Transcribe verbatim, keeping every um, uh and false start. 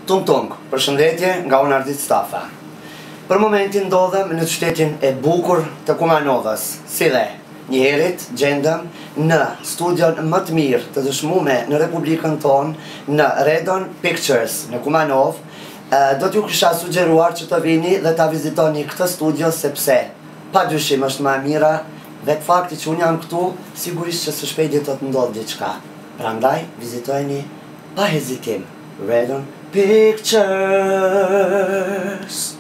Tung tung, përshëndetje nga unë ARDIT STAFA. Për momentin ndodhem në qytetin e bukur të Kumanovës, si dhe njëherit gjendëm në studion më të mirë të dëshmume në Republikën tonë në REDonPICTURES në Kumanov. Do t'ju kisha sugjeruar që të vini dhe ta vizitoni këtë studio sepse pa dyshim është më e mira dhe të fakti që unë jam këtu, sigurisht që së shpejti do të ndodhë diçka. Prandaj, vizitojeni pa hezitim REDonPICTURES.